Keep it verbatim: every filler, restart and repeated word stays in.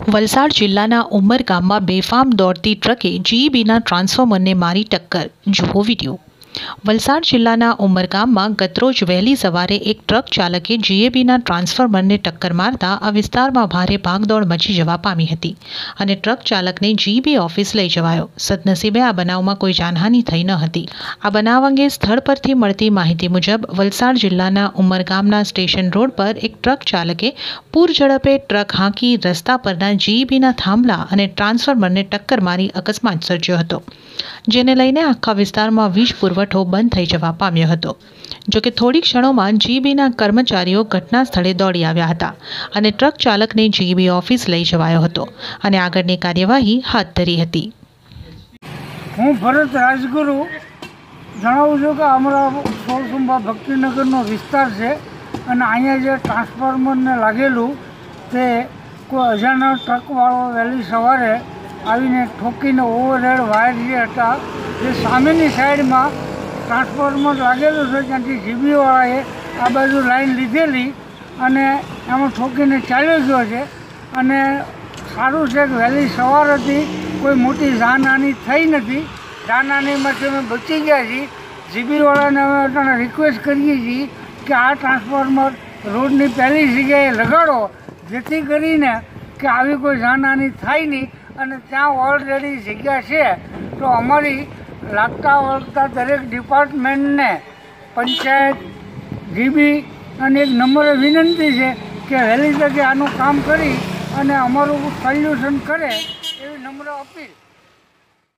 વલસાડ જિલ્લાના ઉમરગામમાં બેફામ દોડતી ટ્રકે જીઈબીના ટ્રાન્સફોર્મરને મારી ટક્કર. જુઓ વિડીયો. વલસાડ જિલ્લાના ઉમરગામમાં ગતરોજ વહેલી સવારે એક ટ્રક ચાલકે જીઈબીના ટ્રાન્સફોર્મરને ટક્કર મારતા આ વિસ્તારમાં ભારે ભાગદોડ મચી જવા પામી હતી અને ટ્રક ચાલકને જીઈબી ઓફિસ લઈ જવાયો. સદનસીબે આ બનાવમાં કોઈ જાનહાનિ થઈ ન હતી. આ બનાવ અંગે સ્થળ પરથી મળતી માહિતી મુજબ વલસાડ જિલ્લાના ઉમરગામના સ્ટેશન રોડ પર એક ટ્રક ચાલકે પૂર ઝડપે ટ્રક હાંકી રસ્તા પરના જીઈબીના થાંભલા અને ટ્રાન્સફોર્મરને ટક્કર મારી અકસ્માત સર્જ્યો હતો, જેને લઈને આખા વિસ્તારમાં વીજ પુરવઠો બંધ થઈ જવા પામ્યો હતો. જોકે થોડી ક્ષણોમાં જીઈબીના કર્મચારીઓ ઘટના સ્થળે દોડી આવ્યા હતા અને ટ્રક ચાલકને જીઈબી ઓફિસ લઈ જવાયો હતો અને આગળની કાર્યવાહી હાથ ધરી હતી. હું ભરત રાજગુરુ જણાવું છું કે અમારા સોળસુંબા ભક્તિનગરનો વિસ્તાર છે અને અહીંયા જે ટ્રાન્સફોર્મરને લાગેલું તે કોઈ અજાણ્યો ટ્રકવાળો વહેલી સવારે આવીને ઠોકીને ઓવરહેડ વાયર જે હતા જે સામેની સાઈડમાં ટ્રાન્સફોર્મર લાગેલું છે ત્યાંથી જીબીવાળાએ આ બાજુ લાઈન લીધેલી અને એમાં ઠોકીને ચાલ્યો ગયો છે. અને સારું છે કે વહેલી સવાર હતી, કોઈ મોટી જાનહાનિ થઈ નથી. જાનહાનિમાંથી અમે બચી ગયા છીએ. જીબીવાળાને અમે અત્યારે રિક્વેસ્ટ કરીએ છીએ કે આ ટ્રાન્સફોર્મર રોડની પહેલી જગ્યાએ લગાડો, જેથી કરીને કે આવી કોઈ જાનહાનિ થાય નહીં. અને ત્યાં ઓલરેડી જગ્યા છે તો અમારી લાગતા વળગતા દરેક ડિપાર્ટમેન્ટને, પંચાયત, જીબી અને એક નમ્ર વિનંતી છે કે વહેલી તકે આનું કામ કરી અને અમારું સોલ્યુશન કરે એવી નમ્ર અપીલ.